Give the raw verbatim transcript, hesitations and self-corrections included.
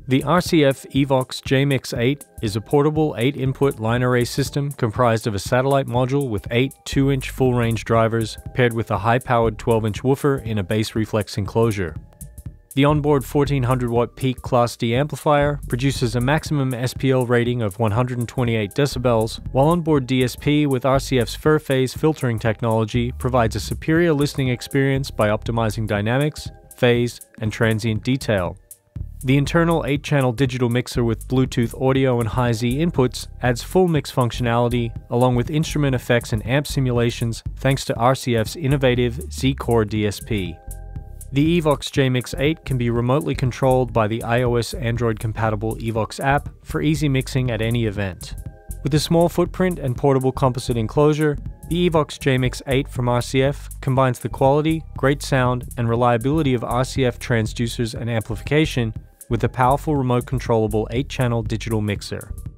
The R C F EVOX J MIX eight is a portable eight input line array system comprised of a satellite module with eight two inch full-range drivers paired with a high-powered twelve inch woofer in a bass reflex enclosure. The onboard fourteen hundred watt peak Class D amplifier produces a maximum S P L rating of one hundred twenty-eight decibels, while onboard D S P with R C F's FiRPHASE filtering technology provides a superior listening experience by optimizing dynamics, phase, and transient detail. The internal eight channel digital mixer with Bluetooth audio and Hi-Z inputs adds full mix functionality, along with instrument effects and amp simulations thanks to R C F's innovative Z-Core D S P. The EVOX J MIX eight can be remotely controlled by the iOS Android-compatible EVOX app for easy mixing at any event. With a small footprint and portable composite enclosure, the EVOX J MIX eight from R C F combines the quality, great sound, and reliability of R C F transducers and amplification with a powerful remote controllable eight channel digital mixer.